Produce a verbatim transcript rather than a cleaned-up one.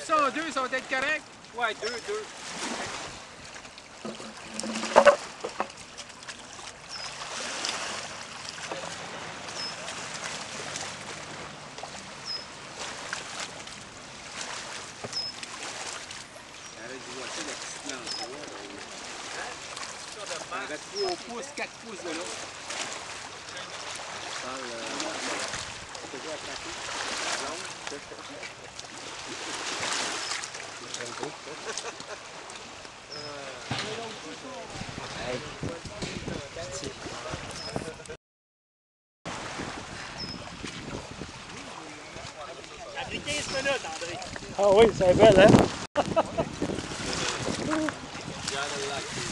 cent deux, ça va être correct? Ouais, deux, deux. Ça reste trois pouces, quatre pouces de l'autre. Parle, euh, c'est déjà attrapé. Non, c'est ça. Hey. Pitié. Ça a pris quinze minutes, André. Ah oui, c'est belle, hein?